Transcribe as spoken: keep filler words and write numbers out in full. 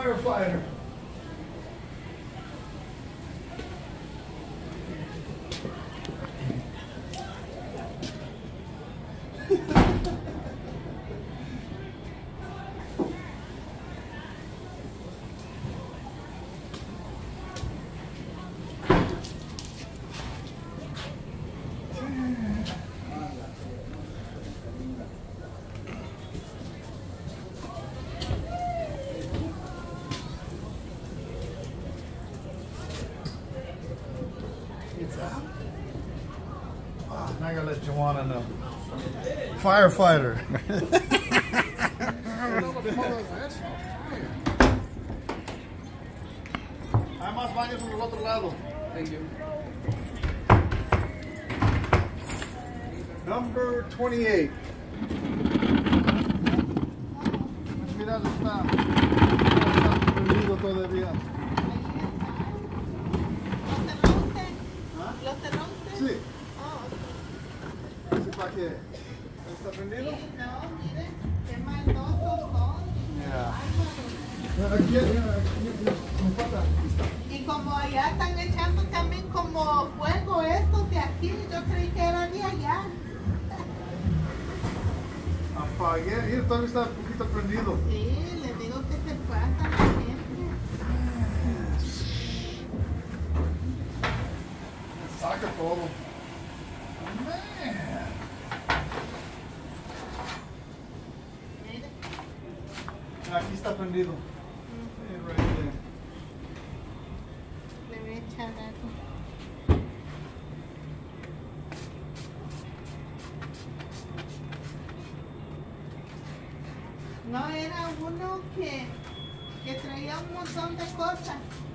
firefighter. Oh, now I gotta let Joanna know. Firefighter. Hay más baños en el otro lado. Thank you. Number twenty-eight. Mira, está, está prendido todavía. ¿Los cerró usted? Sí. Oh, okay. ¿Sí, para qué? ¿Está prendido? Sí, no, mire, qué maldosos son. Yeah. Aquí, aquí, me falta. Y como allá están echando también como fuego estos de aquí, yo creí que eran de allá. Apagué, y todavía está un poquito prendido. Sí, les digo que se pasa la gente. Saca todo. Man. Mire. Aquí está prendido. Uh-huh. Right there. Le voy a echar algo. No, era uno que, que traía un montón de cosas.